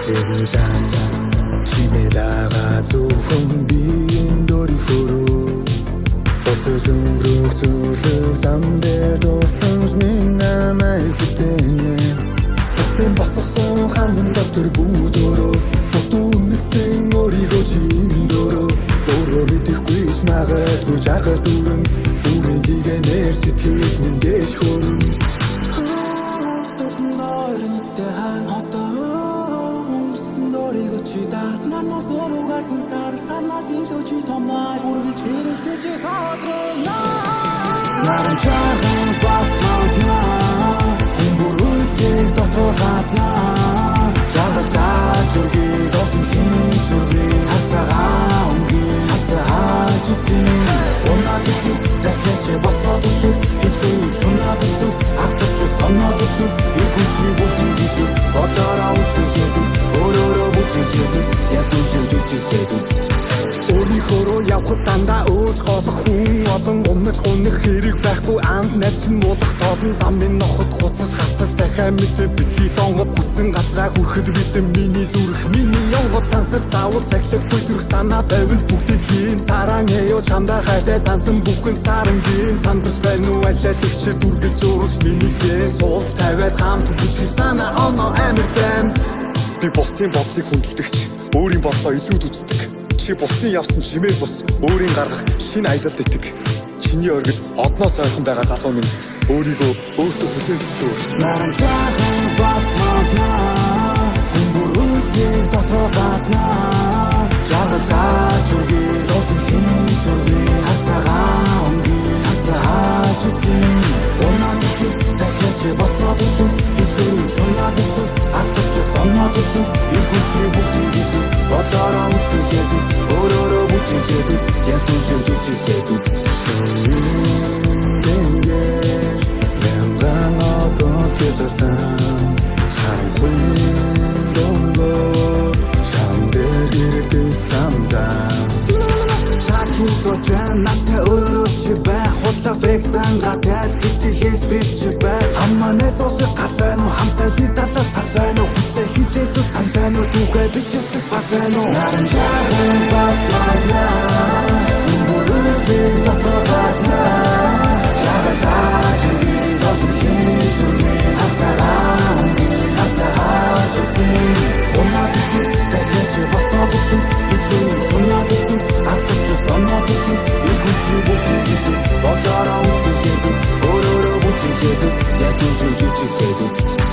Эвүзан чимэдага зөвхөн биеийн дөрийг хөрөө Тоссон рүү зүрх замдэр досонж минь намайг бүтэнэ Тэм боссон хандан дотор бүдөрөө Тутунсэн өрийгөө чимдөрөө Өөрөө мэдэхгүй ч магадгүй жаргал дүрэн Дүрэн гигэнээр сэтгэл миндэж хөрөн Тосон дөрнөдтэй хан хотоо Өмсөн дөрийгөө чи даа Намнаас өрөөгасан сар санаас илүү чи томнаа Үргэлж хэрэгтэй чи тоотроо Наран чахан басмагна Хүмбүрүүлдэг дотор гадна Жаргалтай зүрхий зовхон хин зүрхий Хацагаа өнгийн хацаа чүцэн Унаад үсүц дахиач босоод үсүц Илүүч унаад үсүц автарч соноод үсүц Ирхэн чи бүгдийг үсүц Бодороо үсэсэдүц Өөрөөрөө бүчэсэдүц Ятүшэдүчэсэдүц Өөрийнхөөрөө явхад дандаа өөж голох хүн олон унаж гунах хэрэг байхгүй анд найз нь муулах тоолн замын нохот хуцаж хасаж дахиад мэдээ битгий донгод хүссэн газраа хүрэхэд бэлэн миний зүрх миний янгол сансар саавал сахилахгүй төрх санаа байвал бүгдийг хийн саран яа чамдаа хайтай сансан бүхэн сарангийн сандарч байна уу алиа тэгчээ дүргэж өөрөж миний гээ суул тавиад хамт бүжиг санаа оноо амирдан би бусдын бодлыг хүндэлдэгч өөрийн бодлоо илүүд үздэг чи бусдын явсан чимээ бус өөрийн гарах шинэ аялалд итэг чиний оргил одноос ойрхон байгаа залуу минь өөрийгөө өөртөө хүлээн зөвшөөр наран чахан басмагна хүмбүрүүлдэг дотор гадна жаргалтай зүрхий зовхон хин зүрхий хацагаа өнгийн хацаа чүцэн унаад үсүц дахиач босоод үсүц илүүч унаад үсүц автарч соноод үсүц ирхэн чи бүгдийг үсүц Бодороо үсэсэдүц Өөрөөрөө бүчэсэдүц Ятүшэдүчэсэдүц Шүнгэнгээр Ямган одон тэсэрсэн Харанхуй донгор Чамдэр гэрэлдэг самзан Сакин дочан Натэ өөрөө чи бай Худлаа векцан гадаад Бити хэлс бир чи бай Хамманы зосыг гасайну Хамтай хиталаа сасайну Хүстэй хилээдүү санзайну Түүхэ бичэрцэг басайну Наран чахан басмагна Хүмбүрүүлдэг дотор гадна Жаргалтай зүрхий зовхон хин зүрхий Хацагаа өнгийн хацаа чүцэн Унаад үсүц дахиач босоод үсүц Илүүч унаад үсүц автарч соноод үсүц Ирхэн чи бүгдийг үсүц Бодороо үсэсэдүц Өөрөөрөө бүчэсэдүц Ятүшэдүчэсэдүц